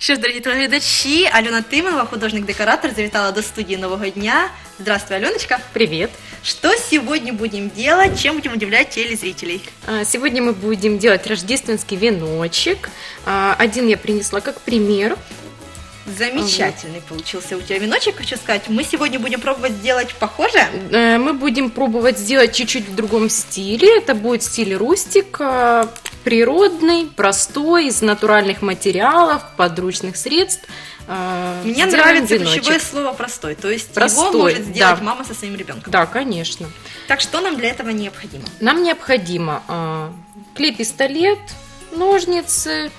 Що ж, дорогі телеглядачі, Альона Тимова, художник-декоратор, завітала до студии Нового дня. Здравствуй, Аленочка. Привет! Что сегодня будем делать, чем будем удивлять телезрителей? Сегодня мы будем делать рождественский веночек. Один я принесла как пример. Замечательный получился у тебя веночек, хочу сказать. Мы сегодня будем пробовать сделать похожее. Мы будем пробовать сделать чуть-чуть в другом стиле. Это будет стиль рустик, природный, простой, из натуральных материалов, подручных средств. Мне нравится ключевое слово «простой», то есть простой, его может сделать да. мама со своим ребенком. Да, конечно. Так, что нам для этого необходимо? Нам необходимо клей-пистолет, ножницы,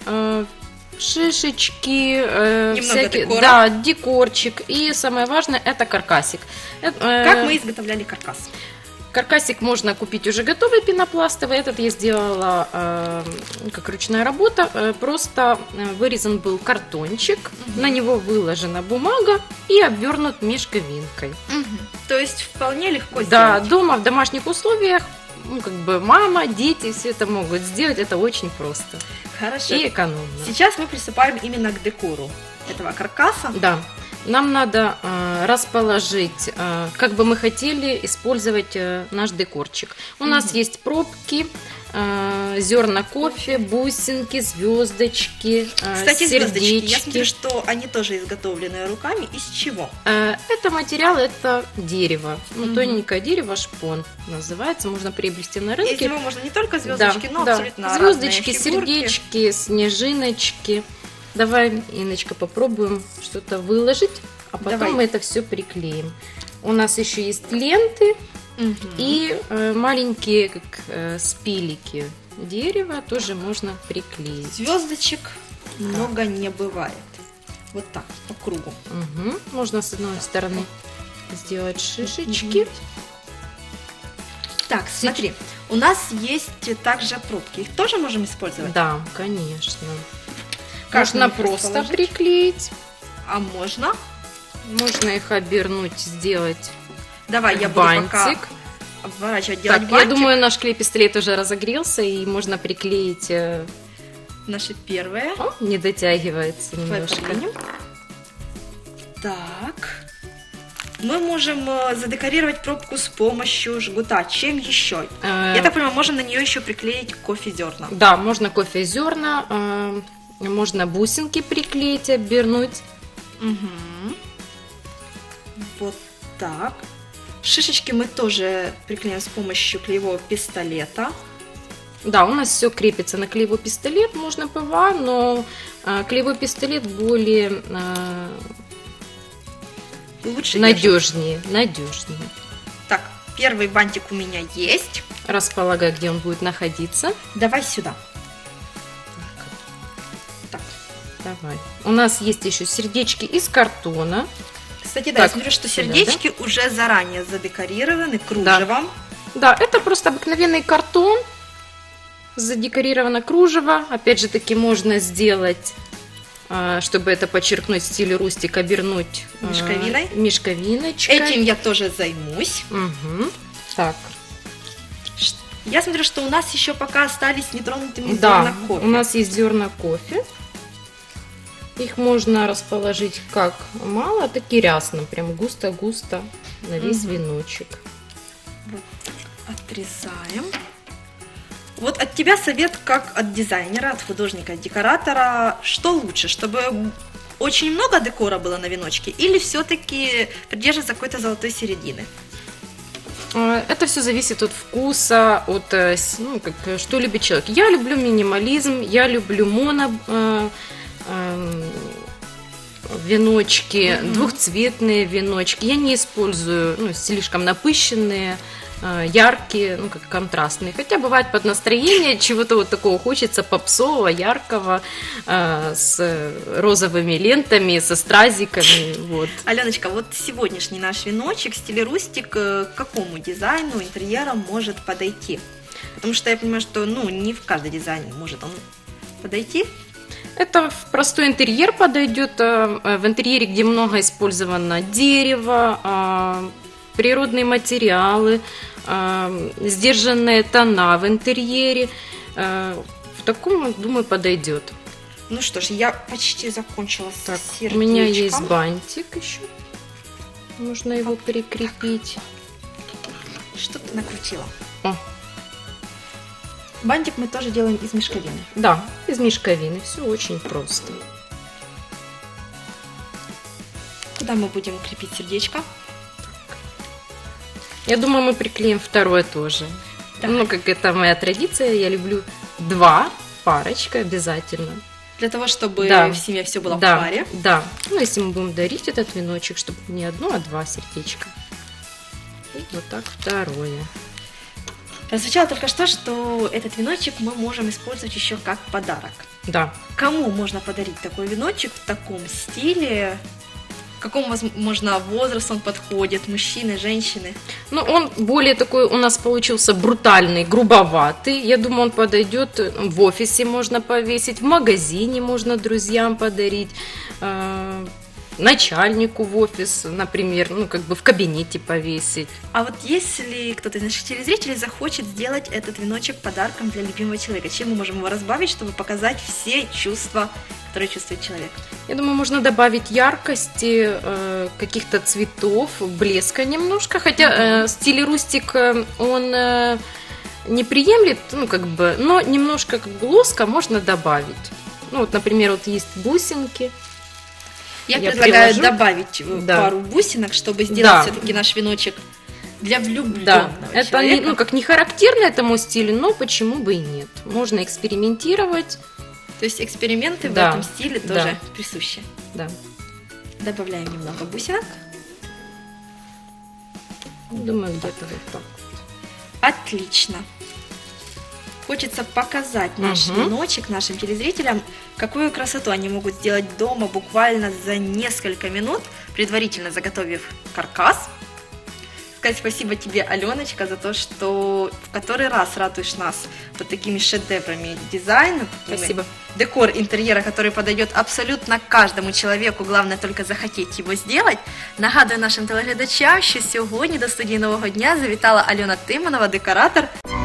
шишечки, всякие, декора. Да, декорчик. И самое важное – это каркасик. Как мы изготовляли каркас? Каркасик можно купить уже готовый пенопластовый. Этот я сделала как ручная работа. Просто вырезан был картончик, на него выложена бумага и обвернут мешковинкой. То есть вполне легко сделать. Да, дома в домашних условиях. Ну, как бы мама, дети все это могут сделать, это очень просто. Хорошо. И экономно. Сейчас мы приступаем именно к декору этого каркаса. Да. Нам надо расположить, как бы мы хотели использовать наш декорчик. У нас есть пробки, зерна кофе, бусинки, звездочки, Кстати, звездочки, сердечки. я смотрю, что они тоже изготовлены руками. Из чего? Это материал, это дерево. Ну, тоненькое дерево, шпон называется. Можно приобрести на рынке. Из него можно не только звездочки, но да. абсолютно звездочки, разные фигурки. сердечки, снежиночки. Давай, Инночка, попробуем что-то выложить, а потом Давай. мы это все приклеим. У нас еще есть ленты и маленькие как спилики дерева тоже можно приклеить. Звездочек много не бывает. Вот так, по кругу. Можно с одной стороны сделать шишечки. Так, смотри, у нас есть также пробки. Их тоже можем использовать? Да, конечно. Как Можно их просто расположить? приклеить. А можно? Можно их обернуть, сделать Давай, я буду бантик. пока обворачивать, делать Так, бантик. я думаю, наш клей-пистолет уже разогрелся, и можно приклеить. Наши первые. О, не дотягивается Давай немножко. подвинем. Так. Мы можем задекорировать пробку с помощью жгута. Чем еще? Я так понимаю, можно на нее еще приклеить кофе-зерна. Да, можно кофе зерна, можно бусинки приклеить, обернуть. Вот так. Шишечки мы тоже приклеим с помощью клеевого пистолета. Да, у нас все крепится на клеевой пистолет, можно ПВА, но клеевой пистолет более Лучше надежнее. Так, первый бантик у меня есть. Располагай, где он будет находиться. Давай сюда. Так. Давай. У нас есть еще сердечки из картона. Кстати, да, Так, я смотрю, что сюда, сердечки уже заранее задекорированы кружевом. Да, это просто обыкновенный картон, задекорировано кружево. Опять же таки можно сделать, чтобы это подчеркнуть стиль рустик, обернуть Мешковиной. мешковиночкой. Этим я тоже займусь. Так, Я смотрю, что у нас еще пока остались нетронутыми да, зерна кофе. у нас есть зерна кофе. Их можно расположить как мало, так и рясно, прям густо-густо на весь веночек. Вот. Отрезаем. Вот от тебя совет как от дизайнера, от художника, от декоратора. Что лучше, чтобы очень много декора было на веночке или все-таки придерживаться какой-то золотой середины? Это все зависит от вкуса, от что любит человек. Я люблю минимализм, я люблю веночки, двухцветные веночки. Я не использую слишком напыщенные, яркие, как контрастные. Хотя бывает под настроение чего-то вот такого хочется попсового, яркого, с розовыми лентами, со стразиками. Вот. Аленочка, вот сегодняшний наш веночек в стиле рустик к какому дизайну интерьера может подойти? Потому что я понимаю, что не в каждый дизайн может он подойти. Это в простой интерьер подойдет, в интерьере, где много использовано дерево, природные материалы, сдержанные тона в интерьере. В таком, думаю, подойдет. Ну что ж, я почти закончила с Так, у сердечком. меня есть бантик еще. Нужно его прикрепить. Что ты накрутила? О. Бантик мы тоже делаем из мешковины. Да, из мешковины. Все очень просто. Куда мы будем крепить сердечко? Я думаю, мы приклеим второе тоже. Да. Ну, как это моя традиция, я люблю 2 парочка обязательно. Для того, чтобы Да. в семье все было Да, в паре. да. Ну, если мы будем дарить этот веночек, чтобы не одно, а 2 сердечка. И вот так второе. Прозвучало только что этот веночек мы можем использовать еще как подарок. Да. Кому можно подарить такой веночек в таком стиле? К какому, возможно, возрасту он подходит? Мужчины, женщины? Ну, он более такой у нас получился брутальный, грубоватый. Я думаю, он подойдет в офисе, можно повесить, в магазине можно друзьям подарить, начальнику в офис, например, ну, как бы в кабинете повесить. А вот если кто-то из наших телезрителей захочет сделать этот веночек подарком для любимого человека, чем мы можем его разбавить, чтобы показать все чувства, которые чувствует человек? Я думаю, можно добавить яркости, каких-то цветов, блеска немножко, хотя стиль рустик, он не приемлет, ну, как бы, но немножко как бы лоска можно добавить. Ну, вот, например, вот есть бусинки. Я приложу. предлагаю добавить Да. пару бусинок, чтобы сделать Да. все-таки наш веночек для Да, влюбленного это не, человека. ну, как не характерно этому стилю, но почему бы и нет. Можно экспериментировать. То есть эксперименты Да. в этом стиле Да. тоже присущи. Да. Добавляем немного бусинок. Думаю, где-то вот так. Отлично. Хочется показать наш Мгм. веночек нашим телезрителям, какую красоту они могут сделать дома буквально за несколько минут, предварительно заготовив каркас. Сказать спасибо тебе, Аленочка, за то, что в который раз радуешь нас вот такими шедеврами дизайна. такими Спасибо. Декор интерьера, который подойдет абсолютно каждому человеку, главное только захотеть його сделать. Нагадую нашим телеглядачам, що сьогодні до студії Нового дня завітала Альона Тимонова, декоратор.